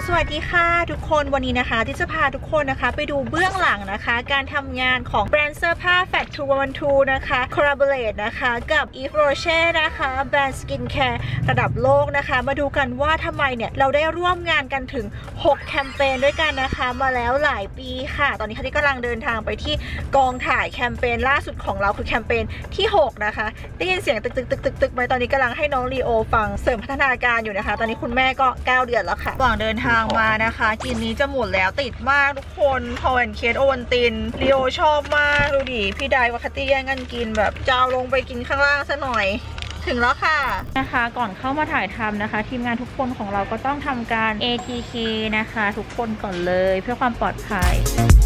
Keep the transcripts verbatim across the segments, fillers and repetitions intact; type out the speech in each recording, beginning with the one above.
สวัสดีค่ะทุกคนวันนี้นะคะที่จะพาทุกคนนะคะไปดูเบื้องหลังนะคะการทำงานของแบรนด์เสื้อผ้า แฟต ทู วัน ทู นะคะ collaborate นะคะกับ Yves Rocher นะคะแบรนด์สกินแคร์ระดับโลกนะคะมาดูกันว่าทำไมเนี่ยเราได้ร่วมงานกันถึงหกแคมเปญด้วยกันนะคะมาแล้วหลายปีค่ะตอนนี้ค่ะที่กำลังเดินทางไปที่กองถ่ายแคมเปญล่าสุดของเราคือแคมเปญที่หกนะคะได้ยินเสียงตึกตึกตึกตึกตึกไหมตอนนี้กำลังให้น้องลีโอฟังเสริมพัฒนาการอยู่นะคะตอนนี้คุณแม่ก็เก้าเดือนแล้วค่ะระหว่างเดินทางมานะคะกินนี้จะหมดแล้วติดมากทุกคนพอแอนเคสโอวันตินลีโอชอบมากดูดิพี่ไดวัคตี้แย่งกันกินแบบจะเอาลงไปกินข้างล่างซะหน่อยถึงแล้วค่ะนะคะก่อนเข้ามาถ่ายทำนะคะทีมงานทุกคนของเราก็ต้องทำการ เอ ที เค นะคะทุกคนก่อนเลยเพื่อความปลอดภัย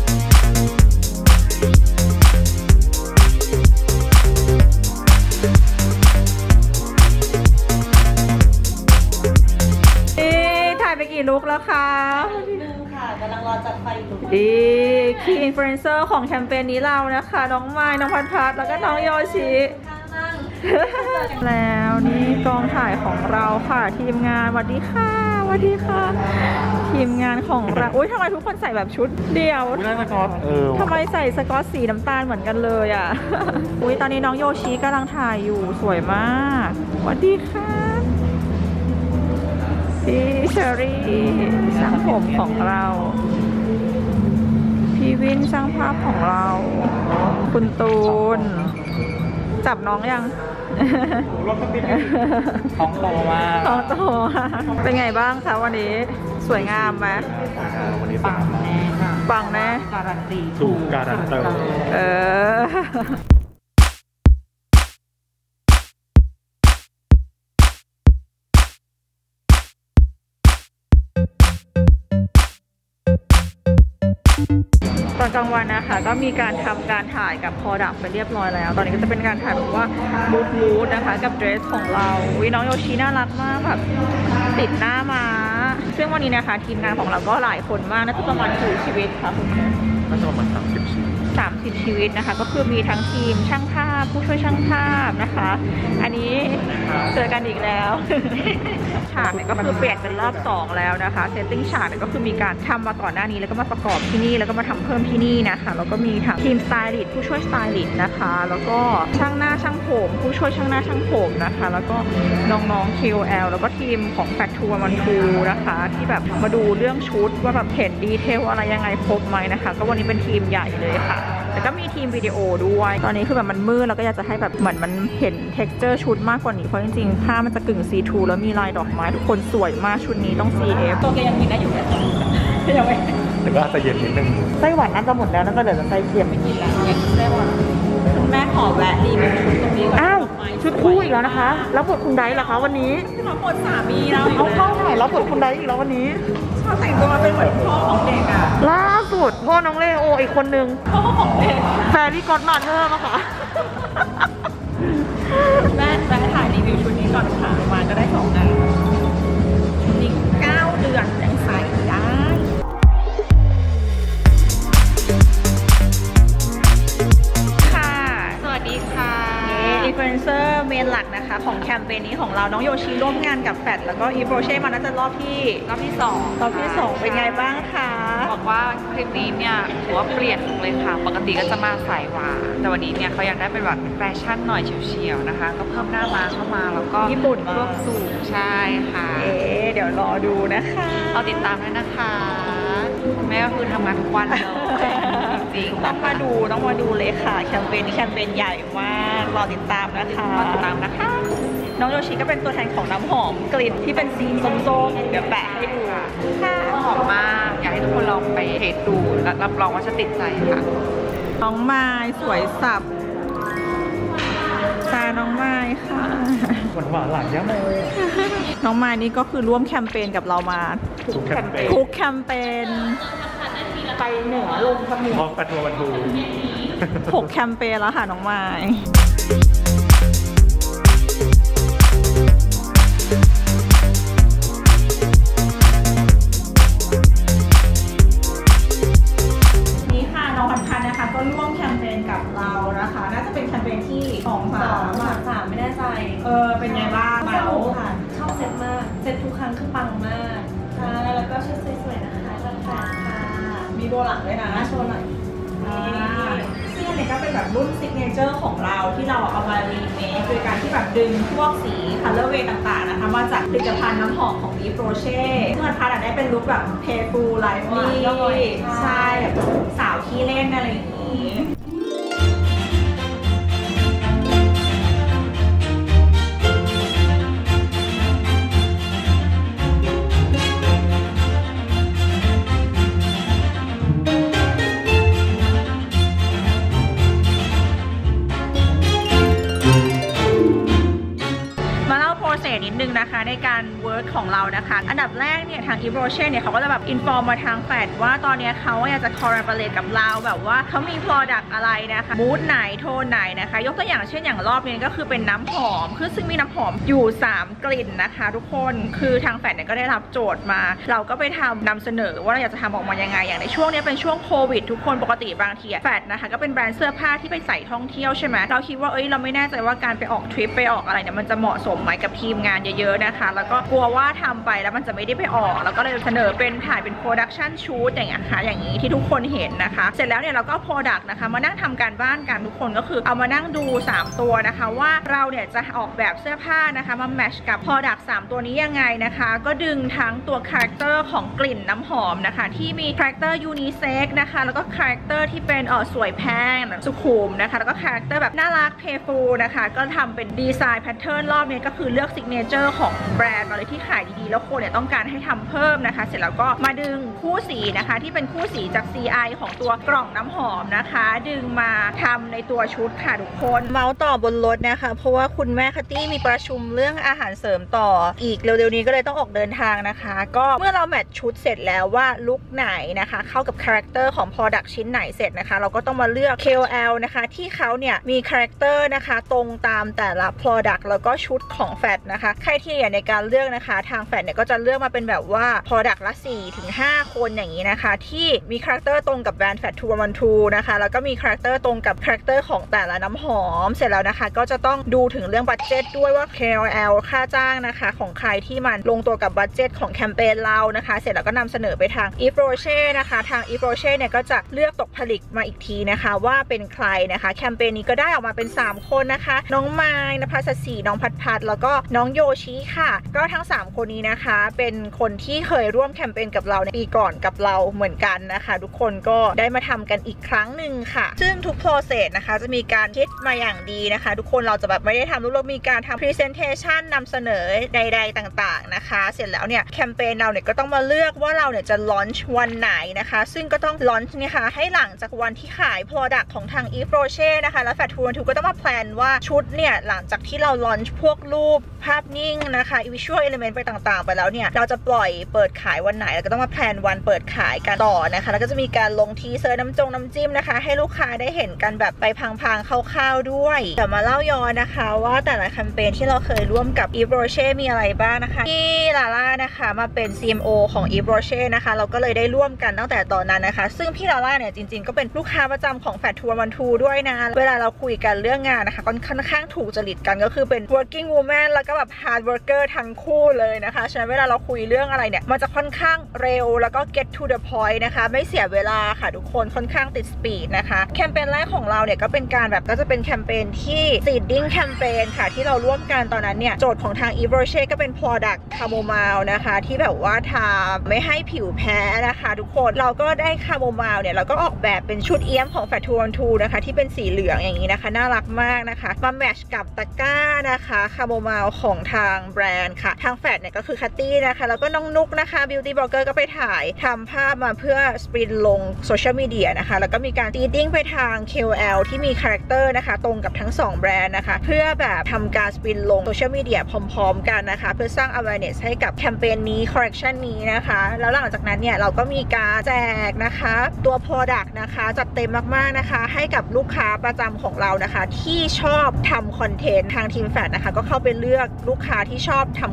ไปกี่ลุกแล้วคะนึงค่ะกำลังรอจัดไฟอยู่ดีคีย์อินฟลูเอนเซอร์ของแคมเปญนี้เรานะคะน้องไม้น้องพัดพัดแล้วก็น้องโยชิแล้วนี่กองถ่ายของเราค่ะทีมงานสวัสดีค่ะสวัสดีค่ะทีมงานของเราอุ้ยทำไมทุกคนใส่แบบชุดเดียวสกอตเออทำไมใส่สกอตสีน้ำตาลเหมือนกันเลยอ่ะอุ้ยตอนนี้น้องโยชิกำลังถ่ายอยู่สวยมากสวัสดีค่ะพี่เชอรี่ช่างผมของเราพี่วินช่างภาพของเราคุณตูนจับน้องยังท้องโตมากท้องโตเป็นไงบ้างคะวันนี้สวยงามไหมวันนี้ปังแน่ปังแน่การันตีถูกการันตีเออตอนกลางวันนะคะก็มีการทำการถ่ายกับคอดักไปเรียบร้อยแล้วตอนนี้ก็จะเป็นการถ่ายแบบว่ามูดมูดนะคะกับเดรสของเราวิน้องโยชิน่ารักมากแบบติดหน้ามาซึ่งวันนี้นะคะทีมงานของเราก็หลายคนมากน่าจะประมาณกี่ชีวิตค่ะคุณน่าจะประมาณสามสิบชีวิตสามสิบชีวิตนะคะก็คือมีทั้งทีมช่างภาพผู้ช่วยช่างภาพนะคะอันนี้เจอกันอีกแล้วฉากเนี่ยก็คือเปลี่ยนเป็นรอบสองแล้วนะคะเซตติ้งฉากเนี่ยก็คือมีการทำมาก่อนหน้านี้แล้วก็มาประกอบที่นี่แล้วก็มาทำเพิ่มที่นี่นะคะแล้วก็มีทั้งทีมสไตลิสต์ผู้ช่วยสไตลิสต์นะคะแล้วก็ช่างหน้าช่างผมผู้ช่วยช่างหน้าช่างผมนะคะแล้วก็น้องๆ เค โอ แอล แล้วก็ทีมของ แฟต ทู วัน ทู นะคะที่แบบมาดูเรื่องชุดว่าแบบเห็นดีเทลอะไรยังไงครบไหมนะคะก็วันนี้เป็นทีมใหญ่เลยค่ะแต่ก็มีทีมวิดีโอด้วยตอนนี้คือแบบมันมืดแล้วก็อยากจะให้แบบเหมือนมันเห็น เท็กซ์เจอร์ ชุดมากกว่านี้เพราะจริงๆผ้ามันจะกึ่ง ซี ทู แล้วมีลายดอกไม้ทุกคนสวยมากชุดนี้ต้อง ซี เอฟ ตัวแกยังกินได้อยู่ไหมยังไม่แต่ก็จะเย็นนิดนึงไส้หวานน่าจะหมดแล้วน่าจะเหลือแต่ไส้เค็มไม่กินแล้วยังไส้หวานคุณแม่ขอแวะรีวิวชุดตรงนี้ก่อนอ้าวชุดคู่อีกแล้วนะคะแล้วบทคุณไดเหรอคะวันนี้รับบทสามีเราเอาเข้าถ่ายรับบทคุณไดอีกแล้ววันนี้ชอบแต่งตัวมาเป็นเหมือนพ่อของเด็กอ่ะล่าสุดพ่อน้องเลโออีกคนนึงพ่อของเด็กแฟรี่ก็อดมาเธอร์นะคะแม่แม่ถ่ายรีวิวชุดนี้ก่อนค่ะมาก็ได้สองงานชุดนี้เก้าเดือนยังใส่ได้ค่ะสวัสดีค่ะอินฟลูเอนเซอร์เมนหลักนะคะของแคมเปญนี้ของเราน้องโยชิร่วมงานกับแฟตแล้วก็อีโปรเช่มาน่าจะรอบที่รอบที่สองรอบที่สองเป็นไงบ้างคะบอกว่าคลิปนี้เนี่ยถือว่าเปลี่ยนเลยค่ะปกติก็จะมาสายหวานแต่วันนี้เนี่ยเขาอยากได้เป็นแบบแฟชั่นหน่อยเฉียวๆนะคะก็เพิ่มหน้าม้าเข้ามาแล้วก็ญี่ปุ่นรวบสูงใช่ค่ะเอ๊เดี๋ยวรอดูนะคะเราติดตามด้วยนะคะแม่ก็คือทำงานทุกวันเลยจริงๆต้องมาดูต้องมาดูเลยค่ะแคมเปญนี้แคมเปญใหญ่มากรอติดตามนะคะรอติดตามนะคะน้องโยชิก็เป็นตัวแทนของน้ำหอมกลิ่นที่เป็นสีส้มๆเดี๋ยวแปะให้ดูค่ะหอมมากอยากให้ทุกคนลองไปเทสดูรับรองว่าจะติดใจค่ะน้องไม้สวยสับตาน้องไม้ค่ะหวานหวานหลานย่าโมน้องไม้นี่ก็คือร่วมแคมเปญกับเรามาทุกแคมเปญทุกแคมเปญไปเหนือลงเสม็ดมองแฟต ทู วัน ทูหกแคมเปญแล้วค่ะน้องไม้นี่ค่ะน้องพันพันนะคะก็ร่วมแคมเปญกับเรานะคะน่าจะเป็นแคมเปญที่สองสามสามไม่แน่ใจเออเป็นไงบ้างสนุกค่ะชอบเซ็ตมากเซ็ตทุกครั้งคือปังมากใช่แล้วก็ชุดสโบหลังด้วยนะโชว์หน่อยซึ่งอันนี้ก็เป็นแบบรุ่นซิกเนเจอร์ของเราที่เราเอามารีเมคโดยการที่แบบดึงพวกสีคัลเลอร์เวย์ต่างๆนะคะมาจากผลิตภัณฑ์น้ำหอมของ Yves Rocher ซึ่งมันพาดได้เป็นลุคแบบ playful lively ใช่แบบสาวขี้เล่นอะไรอย่างนี้นิดนึงนะคะในการเวิร์กของเรานะคะอันดับแรกเนี่ยทาง Yves Rocher เนี่ยเขาก็จะแบบอินฟอร์มมาทางแฟดว่าตอนนี้เขาอยากจะคอลแลบอเรทกับเราแบบว่าเขามี product อะไรนะคะมูดไหนโทนไหนนะคะยกตัวอย่างเช่นอย่างรอบนี้ก็คือเป็นน้ำหอมคือซึ่งมีน้ำหอมอยู่สามกลิ่นนะคะทุกคนคือทางแฟดเนี่ยก็ได้รับโจทย์มาเราก็ไปทำนำเสนอว่าเราอยากจะทำออกมายังไงอย่างในช่วงนี้เป็นช่วงโควิดทุกคนปกติบางทีแฟดนะคะก็เป็นแบรนด์เสื้อผ้าที่ไปใส่ท่องเที่ยวใช่ไหมเราคิดว่าเอ้ยเราไม่แน่ใจว่าการไปออกทริปไปออกอะไรเนี่ยมันจะเหมาะสมไหมกับทีมงานเยอะๆนะคะแล้วก็กลัวว่าทำไปแล้วมันจะไม่ได้ไปออกแล้วก็เลยเสนอเป็นถ่ายเป็นโปรดักชันชูตอย่างเงี้ยค่ะอย่างนี้ที่ทุกคนเห็นนะคะเสร็จแล้วเนี่ยเราก็โปรดักต์นะคะมานั่งทำการบ้านกันทุกคนก็คือเอามานั่งดูสามตัวนะคะว่าเราเนี่ยจะออกแบบเสื้อผ้านะคะมาแมทช์กับโปรดักต์สามตัวนี้ยังไงนะคะก็ดึงทั้งตัวคาแรคเตอร์ของกลิ่นน้ำหอมนะคะที่มีคาแรคเตอร์ยูนิเซ็กนะคะแล้วก็คาแรคเตอร์ที่เป็นเออสวยแพงสุขุมนะคะแล้วก็คาแรคเตอร์แบบน่ารักเพย์ฟูลนะคะก็ทำเป็นดีไซน์แพทเทิร์นรอบนี้ก็คือเลือกซิกเนเจอร์ของแบรนด์อะไรที่ขายดีๆแล้วคนเนี่ยต้องการให้ทำเพิ่มนะคะเสร็จแล้วก็มาดึงคู่สีนะคะที่เป็นคู่สีจาก ซี ไอ ของตัวกล่องน้ำหอมนะคะดึงมาทำในตัวชุดค่ะทุกคนเมาส์ต่อบนรถนะคะเพราะว่าคุณแม่คัตตี้มีประชุมเรื่องอาหารเสริมต่ออีกเร็วๆนี้ก็เลยต้องออกเดินทางนะคะก็เมื่อเราแมทชุดเสร็จแล้วว่าลุคไหนนะคะเข้ากับคาแรคเตอร์ของ product ชิ้นไหนเสร็จนะคะเราก็ต้องมาเลือก เค โอ แอล นะคะที่เขาเนี่ยมีคาแรคเตอร์นะคะตรงตามแต่ละ product แล้วก็ชุดของแฟดนะคะใครที่อยากในการเลือกนะคะทางแฟดเนี่ยก็จะเลือกมาเป็นแบบว่า product ละ สี่ถึงห้า คนอย่างนี้นะคะที่มีคาแรคเตอร์ตรงกับแบรนด์แฟดทูวันทูนะคะแล้วก็มีคาแรคเตอร์ตรงกับคาแรคเตอร์ของแต่ละน้ำหอมเสร็จแล้วนะคะก็จะต้องดูถึงเรื่องบัดเจ็ตด้วยว่า เค โอ แอล ค่าจ้างนะคะของใครที่มันลงตัวกับบัดเจ็ตของแคมเปญเรานะคะเสร็จแล้วก็นำเสนอไปทาง Yves Rocher นะคะทาง Yves Rocher เนี่ยก็จะเลือกตกผลึกมาอีกทีนะคะว่าเป็นใครนะคะแคมเปญนี้ก็ได้ออกมาเป็นสามคนนะคะน้องไมล์นภัสศรีน้องพัดพัดแล้วก็น้องโยชิค่ะก็ทั้งสามคนนี้นะคะเป็นคนที่เคยร่วมแคมเปญกับเราในปีก่อนกับเราเหมือนกันนะคะทุกคนก็ได้มาทำกันอีกครั้งหนึ่งค่ะซึ่งทุก process นะคะจะมีการคิดมาอย่างดีนะคะทุกคนเราจะแบบไม่ได้ทำเรามีการทำ presentation นำเสนอใดๆต่างๆนะคะเสร็จแล้วเนี่ยแคมเปญเราเนี่ยก็ต้องมาเลือกว่าเราเนี่ยจะ launch วันไหนนะคะซึ่งก็ต้อง launch เนี่ยค่ะให้หลังจากวันที่ขาย product ของทาง Yves Rocher นะคะแล้วแฟดทูวันทูก็ต้องมาแพลนว่าชุดเนี่ยหลังจากที่เรา launch พวกรูปภาพนิ่งนะคะ visual element ไปต่างๆไปแล้วเนี่ยเราจะปล่อยเปิดขายวันไหนแล้วก็ต้องมาแพลนวันเปิดขายกันต่อนะคะแล้วก็จะมีการลงทีเซอร์น้ำจงน้ำจิ้มนะคะให้ลูกค้าได้เห็นกันแบบไปพังๆคร่าวๆด้วยแต่มาเล่าย้อนนะคะว่าแต่ละแคมเปญที่เราเคยร่วมกับ Yves Rocher มีอะไรบ้างนะคะที่ลาล่านะคะมาเป็น ซี เอ็ม โอ ของ Yves Rocher นะคะเราก็เลยได้ร่วมกันตั้งแต่ตอนนั้นนะคะซึ่งพี่ลาล่าเนี่ยจริงๆก็เป็นลูกค้าประจำของแฟดทูวันทูด้วยนะเวลาเราคุยกันเรื่องงานนะคะก็ค่อนข้างถูกจริตกันก็คือเป็น working woman แล้วก็แบบ hard worker ทั้งคู่เลยนะคะฉะนั้นเวลาเราคุยเรื่องอะไรเนี่ยมันจะค่อนข้างเร็วแล้วก็ get to the point นะคะไม่เสียเวลาค่ะทุกคนค่อนข้างติดสปีดนะคะแคมเปญแรกของเราเนี่ยก็เป็นการแบบก็จะเป็นแคมเปญที่ seeding แคมเปญค่ะที่เราร่วมกันตอนนั้นเนี่ยโจทย์ของทาง Yves Rocher ก็เป็น product chamomile นะคะที่แบบว่าทาไม่ให้ผิวแพ้นะคะทุกคนเราก็ได้ chamomile เนี่ยเราก็ออกแบบเป็นชุดเอี้ยมของแฟดทูวันทูนะคะที่เป็นสีเหลืองอย่างนี้นะคะน่ารักมากนะคะมาแมทช์กับตะกร้านะคะคาโมไมล์ของทางแบรนด์ค่ะทางแฟดเนี่ยก็คือคัตตี้นะคะแล้วก็น้องนุกนะคะบิวตี้บล็อกเกอร์ก็ไปถ่ายทำภาพมาเพื่อสปรินลงโซเชียลมีเดียนะคะแล้วก็มีการตีดิ้งไปทาง เค โอ แอล ที่มีคาแรคเตอร์นะคะตรงกับทั้งสองแบรนด์นะคะเพื่อแบบทำการสปรินลงโซเชียลมีเดียพร้อมๆกันนะคะเพื่อสร้าง awareness ให้กับแคมเปญนี้คอลเลคชันนี้นะคะแล้วหลังจากนั้นเนี่ยเราก็มีการแจกนะคะตัว product นะคะจัดเต็มมากๆนะคะให้กับลูกค้าประจำของเรานะคะที่ชอบทำคอนเทนต์ทางทีมแฟดนะคะก็เข้าไปเลือกลูกค้าที่ชอบทำคอนเทนต์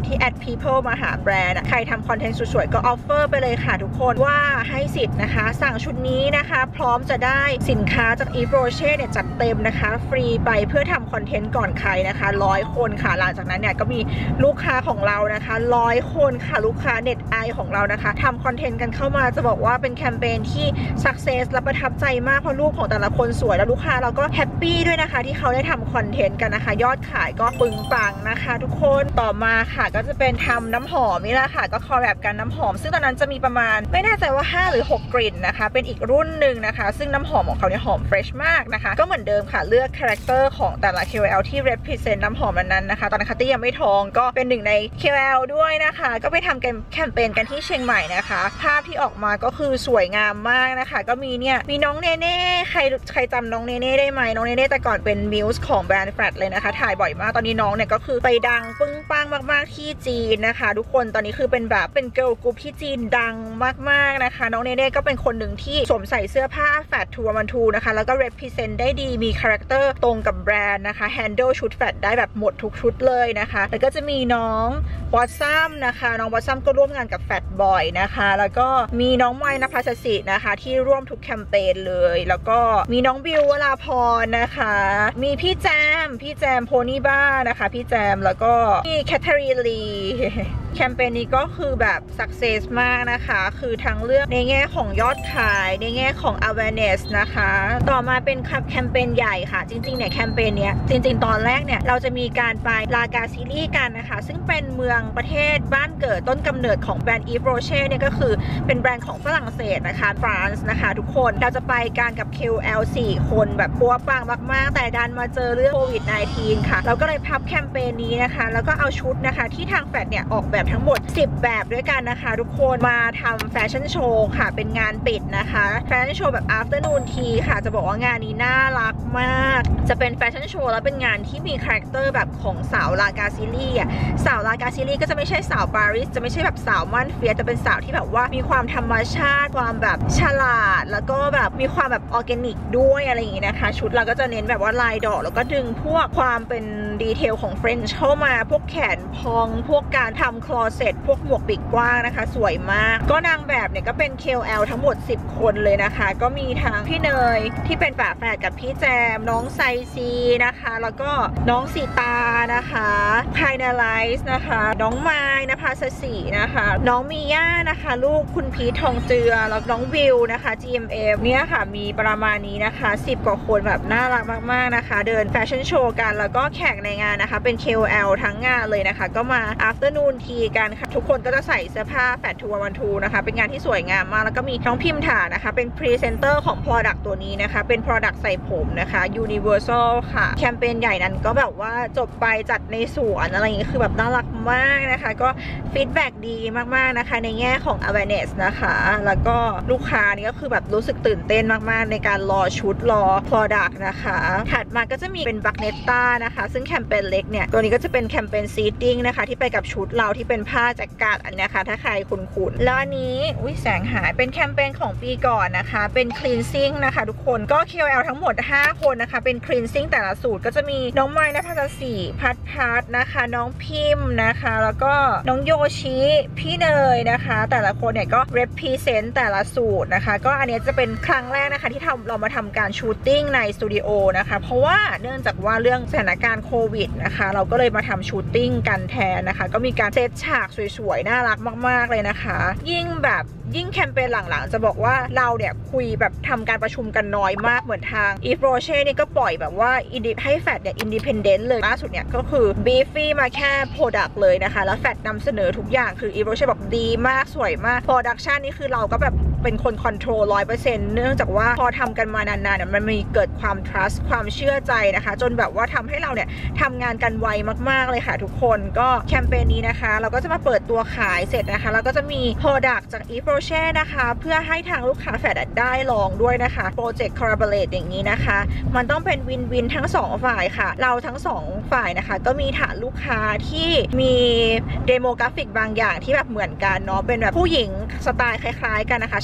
ที่ แอด people มาหาแบรนด์ใครทำคอนเทนต์สวยๆก็ออฟเฟอร์ไปเลยค่ะทุกคนว่าให้สิทธิ์นะคะสั่งชุดนี้นะคะพร้อมจะได้สินค้าจาก Yves Rocher เนี่ยจัดเต็มนะคะฟรีไปเพื่อทำคอนเทนต์ก่อนใครนะคะร้อยคนค่ะหลังจากนั้นเนี่ยก็มีลูกค้าของเรานะคะร้อยคนค่ะลูกค้าเน็ตไอของเรานะคะทำคอนเทนต์กันเข้ามาจะบอกว่าเป็นแคมเปญที่สักเซสและประทับใจมากเพราะรูปของแต่ละคนสวยแล้วลูกค้าเราก็แฮปปี้ด้วยนะคะที่เขาได้ทำคอนเทนต์กันนะคะยอดขายก็ปึงปังนะคะทุกคนต่อมาค่ะก็จะเป็นทำน้ำหอมนี่แหละค่ะก็คอลแลบกันน้ำหอมซึ่งตอนนั้นจะมีประมาณไม่แน่ใจว่าห้าหรือหกกลิ่นนะคะเป็นอีกรุ่นหนึ่งนะคะซึ่งน้ำหอมของเขาเนี่ยหอมเฟรชมากนะคะก็เหมือนเดิมค่ะเลือกคาแรคเตอร์ของแต่ละ เค โอ แอล ที่ represent น้ำหอมนั้นนะคะตอนนั้นคัตตี้ยังไม่ท้องก็เป็นหนึ่งใน เค โอ แอล ด้วยนะคะก็ไปทำแคมเปญกันที่เชียงใหม่นะคะภาพที่ออกมาก็คือสวยงามมากนะคะก็มีเนี่ยมีน้องเนเน่ใครใครจำน้องเนเน่ได้ไหมน้องเนเน่แต่ก่อนเป็นมิวส์ของแบรนด์แฟลตเลยนะคะถ่ายบ่อยมากตอนนี้น้องเนี่ยก็คือไปดังปึ้งปังมากๆที่จีนนะคะทุกคนตอนนี้คือเป็นแบบเป็นเกิร์ลกรุ๊ปที่จีนดังมากๆนะคะน้องเนเน่ก็เป็นคนหนึ่งที่สวมใส่เสื้อผ้าแฟลตทูวันทูนะคะแล้วก็ represent ได้ดีมีคาแรคเตอร์ตรงกับแบรนด์นะคะ handle ชุดแฟลตได้แบบหมดทุกชุดเลยนะคะแล้วก็จะมีน้องวอตซัมนะคะน้องวอตซัมก็ร่วมงานกับแฟลตบ่อยนะคะแล้วก็มีน้องไมค์ณภัสสินะคะที่ร่วมทุกแคมเปญเลยแล้วก็มีน้องบิววราพรนะคะมีพี่แจมพี่แจมโพนี่บ้านะคะพี่แจมแล้วก็พี่แคทเธอรีนลีแคมเปญนี้ก็คือแบบสักเซสมากนะคะคือทั้งเรื่องในแง่ของยอดขายในแง่ของ awareness นะคะต่อมาเป็นแคมเปญใหญ่ค่ะจริงๆเนี่ยแคมเปญเนี้ยจริงๆตอนแรกเนี่ยเราจะมีการไปลากาซิลี่กันนะคะซึ่งเป็นเมืองประเทศบ้านเกิดต้นกำเนิดของแบรนด์ Yves Rocher เนี่ยก็คือเป็นแบรนด์ของฝรั่งเศสนะคะฟรานซ์นะคะทุกคนเราจะไปกันกับ เค โอ แอล สี่คนแบบปัวปังมากๆแต่ดันมาเจอเรื่องโควิด สิบเก้า ค่ะเราก็เลยพับแคมเปญนี้นะคะแล้วก็เอาชุดนะคะที่ทางแฟลตเนี่ยออกแบบทั้งหมดสิบแบบด้วยกันนะคะทุกคนมาทำแฟชั่นโชว์ค่ะเป็นงานปิดนะคะแฟชั่นโชว์แบบ afternoon tea ค่ะจะบอกว่างานนี้น่ารักมากจะเป็นแฟชั่นโชว์แล้วเป็นงานที่มีคาแรคเตอร์แบบของสาวลากาซิลี่อ่ะสาวลากาซิลี่ก็จะไม่ใช่สาวปารีสจะไม่ใช่แบบสาวมั่นเฟียจะเป็นสาวที่แบบว่ามีความธรรมชาติความแบบฉลาดแล้วก็แบบมีความแบบออร์แกนิกด้วยอะไรอย่างงี้นะคะชุดเราก็จะเน้นแบบว่าลายดอกแล้วก็ดึงพวกความเป็นดีเทลของเฟรนช์เข้ามาพวกแขนพองพวกการทำคลอเซ็ตพวกหมวกปีกกว้างนะคะสวยมากก็นางแบบเนี่ยก็เป็น เค โอ แอล ทั้งหมดสิบคนเลยนะคะก็มีทั้งพี่เนยที่เป็นฝาแฝดกับพี่แจมน้องไซซีนะคะแล้วก็น้องสีตานะคะไพนาไลซ์นะคะน้องไม้นภาสสีนะคะน้องมีย่านะคะลูกคุณพีททองเจือแล้วน้องวิวนะคะ จี เอ็ม เอ็ม เนี่ยค่ะมีประมาณนี้นะคะสิบกว่าคนแบบน่ารักมากๆนะคะเดินแฟชั่นโชว์กันแล้วก็แขกในงานนะคะเป็น เค โอ แอล ทั้งงานเลยนะคะก็มา afternoon tea กันค่ะทุกคนก็จะใส่เสื้อผ้าแฟชั่นวันทูนะคะเป็นงานที่สวยงามมากแล้วก็มีน้องพิมถานะคะเป็นพรีเซนเตอร์ของ product ตัวนี้นะคะเป็น product ใส่ผมนะคะ universal ค่ะแคมเปญใหญ่นั้นก็แบบว่าจบไปจัดในสวนอะไรอย่างนี้คือแบบน่ารักมากนะคะก็ฟีดแบ็กดีมากๆนะคะในแง่ของ awareness นะคะแล้วก็ลูกค้านี่ก็คือแบบรู้สึกตื่นเต้นมากๆในการรอชุดรอ product นะคะถัดมาก็จะมีเป็นบักเนตต้านะคะซึ่งแคมเปญเล็กเนี่ยตัวนี้ก็จะเป็นแคมเปญซีดดิ้งนะคะที่ไปกับชุดเราที่เป็นผ้าแจ็คเก็ตอันนี้นะคะถ้าใครคุ้นๆแล้วอันนี้อุ้ยแสงหายเป็นแคมเปญของปีก่อนนะคะเป็น cleansing นะคะทุกคนก็ เค โอ แอล ทั้งหมดห้าคนนะคะเป็น cleansing แต่ละสูตรก็จะมีน้องไม้นภาสสีพัดพัดนะคะน้องพิมพ์นะคะแล้วก็น้องโยชิพี่เนยนะคะแต่ละคนเนี่ยก็ represent แต่ละสูตรนะคะก็อันนี้จะเป็นครั้งแรกนะคะที่ทำเรามาทำการชูตติ้งในสตูดิโอนะคะเพราะว่าเนื่องจากว่าเรื่องสถานการณ์โควิดนะคะเราก็เลยมาทำชูตติ้งกันแทนนะคะก็มีการเซตฉากสวยๆน่ารักมากๆเลยนะคะยิ่งแบบยิ่งแคมเปญหลังๆจะบอกว่าเราเนี่ยคุยแบบทำการประชุมกันน้อยมากเหมือนทาง Yves Rocher นี่ก็ปล่อยแบบว่าให้แฟดเนี่ยอินดิเพนเดนต์เลยล่าสุดเนี่ยก็คือบีฟี่มาแค่ Product เลยนะคะแล้วแฟดนำเสนอทุกอย่างคือ Yves Rocher บอกดีมากสวยมาก Production นี่คือเราก็แบบเป็นคนคอนโทรล ร้อยเปอร์เซ็นต์ เนื่องจากว่าพอทำกันมานานๆมันมีเกิดความ trust ความเชื่อใจนะคะจนแบบว่าทำให้เราเนี่ยทำงานกันไวมากๆเลยค่ะทุกคนก็แคมเปญนี้นะคะเราก็จะมาเปิดตัวขายเสร็จนะคะแล้วก็จะมี Product จาก Yves Rocher นะคะเพื่อให้ทางลูกค้าแฟดได้ลองด้วยนะคะโปรเจกต์ collaborate อย่างนี้นะคะมันต้องเป็นวินวินทั้งสองฝ่ายค่ะเราทั้งสองฝ่ายนะคะก็มีฐานลูกค้าที่มีเดโมกราฟิกบางอย่างที่แบบเหมือนกันเนาะเป็นแบบผู้หญิงสไตล์คล้ายๆกันนะคะ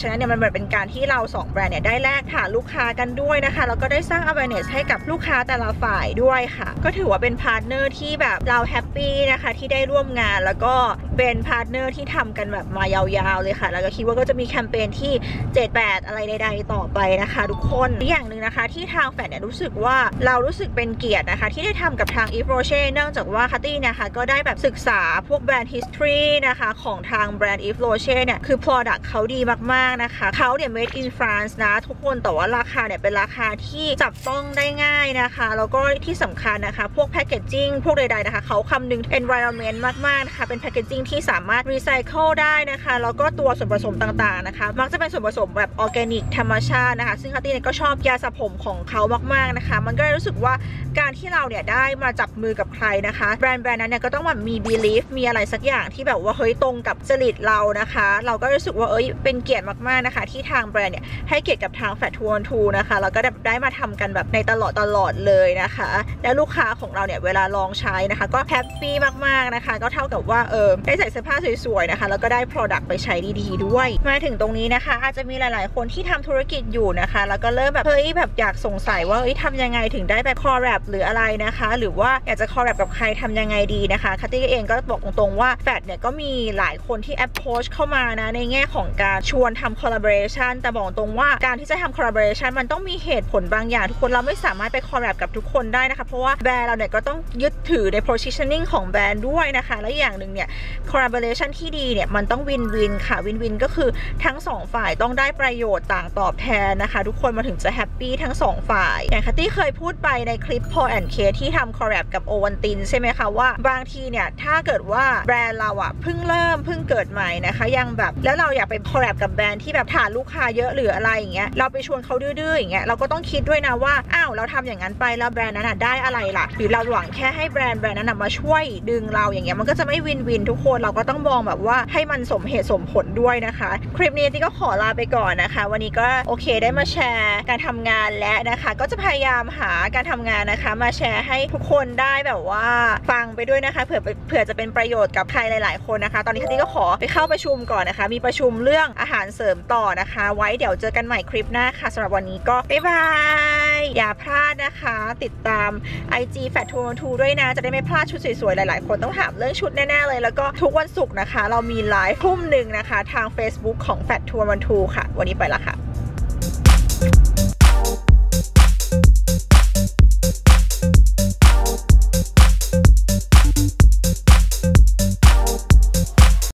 ฉะนั้นเนี่ยมันเหมือนเป็นการที่เราสองแบรนด์เนี่ยได้แลกฐานลูกค้ากันด้วยนะคะแล้วก็ได้สร้าง awareness ให้กับลูกค้าแต่ละฝ่ายด้วยค่ะก็ถือว่าเป็นพาร์ทเนอร์ที่แบบเราแฮปปี้นะคะที่ได้ร่วมงานแล้วก็เป็นพาร์ทเนอร์ที่ทำกันแบบมายาวๆเลยค่ะแล้วก็คิดว่าก็จะมีแคมเปญที่เจ็ด แปดอะไรใดๆต่อไปนะคะทุกคนอีกอย่างหนึ่งนะคะที่ทางแฟนเนี่ยรู้สึกว่าเรารู้สึกเป็นเกียรตินะคะที่ได้ทำกับทาง Yves Rocher เนื่องจากว่าคัตตี้นะคะก็ได้แบบศึกษาพวกแบรนด์ history นะคะของทางแบรนด์ Yves Rocher เนี่ยคือ product เขาดีมากๆนะคะเขาเนี่ย made in France นะทุกคนแต่ว่าราคาเนี่ยเป็นราคาที่จับต้องได้ง่ายนะคะแล้วก็ที่สำคัญนะคะพวก packaging พวกใดๆนะคะเขาคำนึง environment มากๆนะคะเป็น packaging ที่สามารถ recycle ได้นะคะแล้วก็ตัวส่วนผสมต่างๆนะคะมักจะเป็นส่วนผสมแบบออร์แกนิกธรรมชาตินะคะซึ่งคัตตี้เนี่ยก็ชอบยาสระผมของเขามากๆนะคะมันก็เลยรู้สึกว่าการที่เราเนี่ยได้มาจับมือกับใครนะคะแบรนด์แบรนด์นั้นเนี่ยก็ต้องแบบมี belief มีอะไรสักอย่างที่แบบว่าเฮ้ยตรงกับจริตเรานะคะเราก็รู้สึกว่าเอ้ยเป็นเกียรติมากๆนะคะที่ทางแบรนด์เนี่ยให้เกียรติกับทาง Fat ทู วัน ทู นะคะแล้วก็ได้มาทำกันแบบในตลอดตลอดเลยนะคะแล้วลูกค้าของเราเนี่ยเวลาลองใช้นะคะก็แฮปปี้มากๆนะคะก็เท่ากับว่าเออได้ใส่เสื้อผ้าสวยๆนะคะแล้วก็ได้ product ไปใช้ดีๆด้วยมาถึงตรงนี้นะคะอาจจะมีหลายๆคนที่ทำธุรกิจอยู่นะคะแล้วก็เริ่มแบบเฮ้ยแบบอยากสงสัยว่าเอ้ยทำยังไงถึงได้แบบคอลแลบหรืออะไรนะคะหรือว่าอยากจะคอลแลบกับใครทำยังไงดีนะคะคัตตี้เองก็บอกตรงๆว่าแฟดเนี่ยก็มีหลายคนที่ approach เข้ามานะในแง่ของการชวนทำ collaboration แต่บอกตรงว่าการที่จะทำ collaboration มันต้องมีเหตุผลบางอย่างทุกคนเราไม่สามารถไปคอลแลบกับทุกคนได้นะคะเพราะว่าแบรนด์เราเนี่ยก็ต้องยึดถือใน positioning ของแบรนด์ด้วยนะคะและอย่างหนึ่งเนี่ย collaboration ที่ดีเนี่ยมันต้อง win win ค่ะ win win ก็คือทั้งสองฝ่ายต้องได้ประโยชน์ต่างตอบแทนนะคะทุกคนมาถึงจะแฮปปี้ทั้งสองฝ่ายอย่างคัตตี้เคยพูดไปในคลิป Paul and Kate ที่ทำ collab กับ โอวัลติน ใช่ไหมคะว่าบางทีเนี่ยถ้าเกิดว่าแบรนด์เราอะเพิ่งเริ่มเพิ่งเกิดใหม่นะคะยังแบบแล้วเราอยากไป collab กับแบรนด์ที่แบบฐานลูกค้าเยอะหรืออะไรอย่างเงี้ยเราไปชวนเขาดื้อๆอย่างเงี้ยเราก็ต้องคิดด้วยนะว่าอ้าวเราทำอย่างนั้นไปแล้วแบรนด์นั้นได้อะไรล่ะหรือเราหวังแค่ให้แบรนด์แบรนด์นั้นมาช่วยดึงเราอย่างเงี้ยมันก็จะไม่วินวินทุกคนเราก็ต้องมองแบบว่าให้มันสมเหตุสมผลด้วยนะคะคลิปนี้ที่ก็ขอลาไปก่อนนะคะวันนี้ก็โอเคได้มาแชร์การทำงานและนะคะก็จะพยายามหาการทำงานนะคะมาแชร์ให้ทุกคนได้แบบว่าฟังไปด้วยนะคะเผื่อเผื่อจะเป็นประโยชน์กับใครหลายๆคนนะคะตอนนี้คัตตี้ก็ขอไปเข้าประชุมก่อนนะคะมีประชุมเรื่องอาหารเสริมต่อนะคะไว้เดี๋ยวเจอกันใหม่คลิปหน้าค่ะสำหรับวันนี้ก็บ๊ายบายอย่าพลาดนะคะติดตาม ไอ จี แฟต ทู วัน ทู ด้วยนะจะได้ไม่พลาดชุดสวยๆหลายๆคนต้องถามเรื่องชุดแน่ๆเลยแล้วก็ทุกวันศุกร์นะคะเรามีไลฟ์ทุ่มหนึ่งนะคะทาง Facebook ของ แฟต ทู วัน ทู ค่ะวันนี้ไปละค่ะ